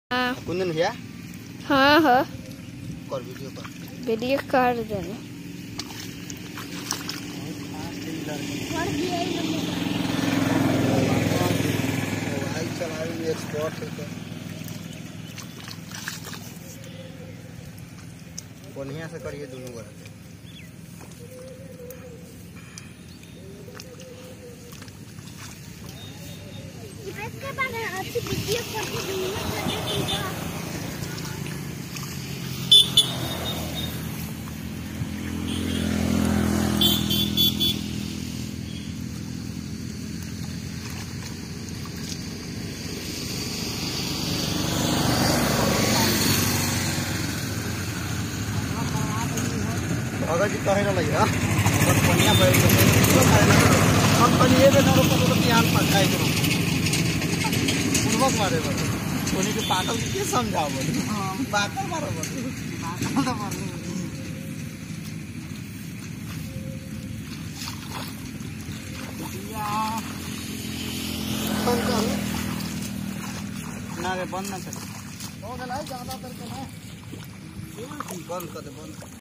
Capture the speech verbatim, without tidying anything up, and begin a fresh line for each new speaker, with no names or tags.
हाँ
कुंदन भैया
हाँ हाँ
कर वीडियो कर
वीडियो कर देना।
मोबाइल चलावे में एक्सपर्ट है तो बढ़िया से करिए दोनों गोरा के।
इसके बाद अच्छी वीडियो करके दूंगा।
अगर जी कहे ना लगे बस बढ़िया बैठ के हम बनिए के नरो पर ध्यान पकाए करो पूर्वक मारे बस उन्हीं के पागल के समझाओ बोल हां पागल मारो बोल पागल तो मारो या बंद कर ना रे बंद ना कर हो गया ज्यादा करके ना बंद कर दे बंद।